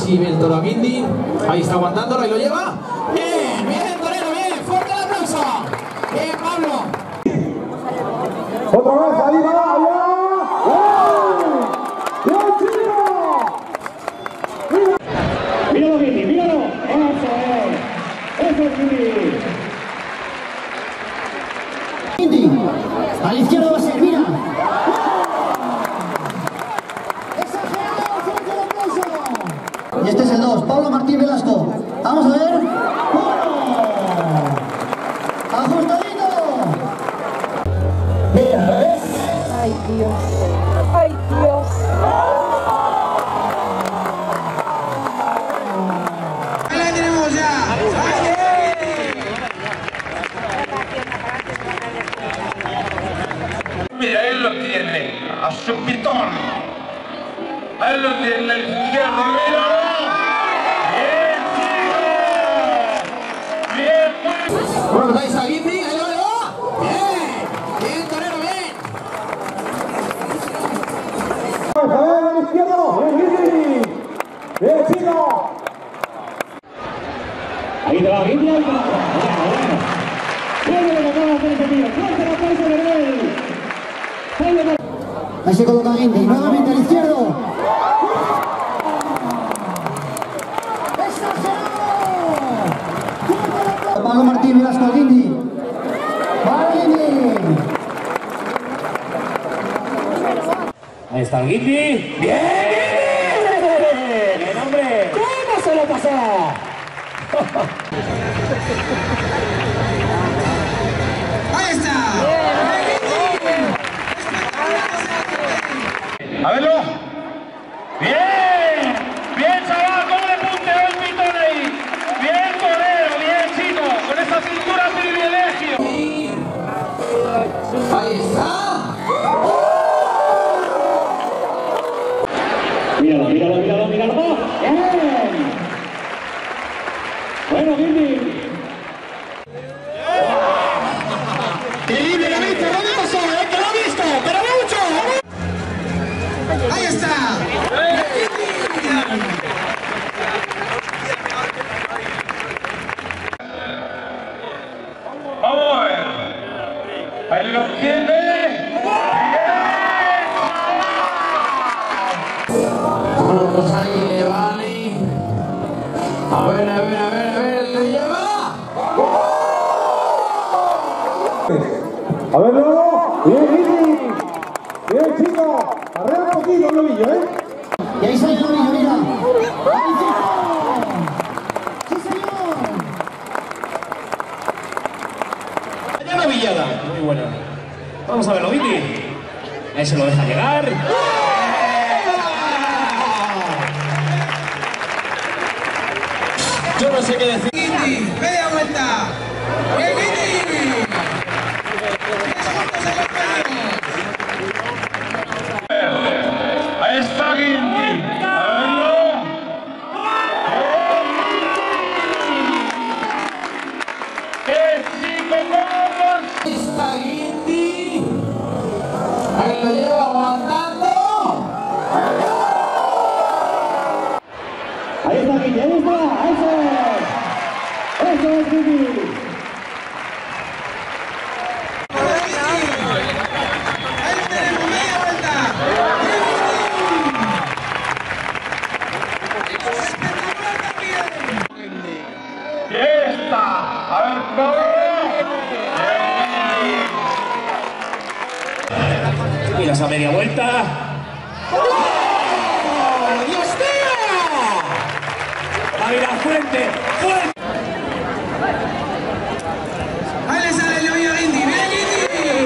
si ve el toro a Guindy. Ahí está aguantándolo y lo lleva. Bien, bien, torero, bien. Fuerte el aplauso. Bien, Pablo. Otra vez, ahí va, allá. ¡Bien, chico! Míralo, Guindy, míralo. Eso es Guindy. Guindy, a la izquierda va a ser, mira. Y este es el 2, Pablo Martín Velasco. Vamos a ver. ¡Bueno! ¡Ajustadito! Mira, ¿ves? Ay, Dios. Ay, Dios. Ahí la tenemos ya. Mira, él lo tiene a su pitón. Él lo tiene el izquierdo, míralo. Bien, chico. Bien, muy bien. Bueno, ahí está Guindy. Ahí va, ahí va. Bien, bien, torero, bien. A ver, al izquierdo. Bien, Guindy. Bien, chico. Ahí te va, Guindy. Ahí te va. Bueno. Viene lo que acaba de hacer este tío. Fuerte el aplauso de él. Ahí se coloca Guindy, nuevamente al izquierdo. Pablo Martín Velasco al Guindy. ¡Vale, Guindy! Ahí está el Guindy. ¡Bien! ¡Bien, hombre! ¿Cómo se lo pasó? Ahí está. A verlo. Bien. Bien, chaval. ¿Cómo le punteó el pitón ahí? Bien, torero. Bien, chico. Con esa cintura privilegio. Ahí está. Míralo, míralo, míralo, míralo. ¡Bien! Bueno, Guindy. Terrible, la vista, no me pasó, que lo ha visto, pero mucho. Ahí está. Vamos a ver. Ahí lo tiene. Vamos ahí, le vale. A ver, a ver, a ver, a ver, le lleva. A ver, luego. Bien, Guindy. Bien, chico. Arregla un poquito el novillo, ¿eh? Y ahí sale el novillo, mira. ¡Ahí sí! ¡Sí, señor! Allá la Villada. Muy buena. Vamos a verlo, Guindy. Ahí se lo deja llegar. Yo no sé qué decir. Guindy, media vuelta. ¡Bien, Guindy! Ahí está Guindy. A verlo. ¡Qué chico, cómo! Ahí está Guindy. Ahí lo lleva aguantando. Ahí está Guindy, ahí está. Eso es. Eso es Guindy. Ahí tenemos media vuelta. ¡Fiesta! A ver, cómo. Mira esa media vuelta. ¡Dios mío! Ahí la fuente. ¡Fuente! Ahí le sale el novillo a Guindy. ¡Bien, Guindy!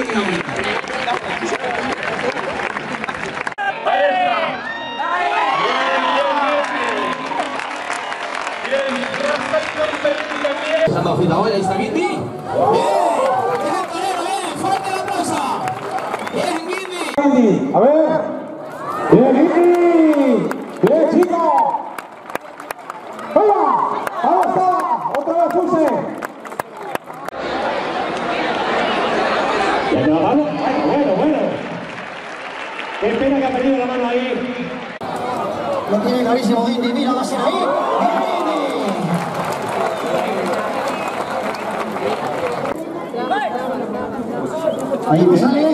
Dando fita hoy, ahí está Guindy. Bien, bien, torero, bien, fuerte el aplauso. Bien, Guindy. Guindy, a ver. Bien, Guindy. Bien, chico. ¡Venga! ¡Ahora está! ¡Otra vez pulse! ¿Ya te la mano? Bueno, bueno. Qué pena que ha perdido la mano ahí. Lo tiene clarísimo Indy, mira, va a ser ahí. Ahí me sale.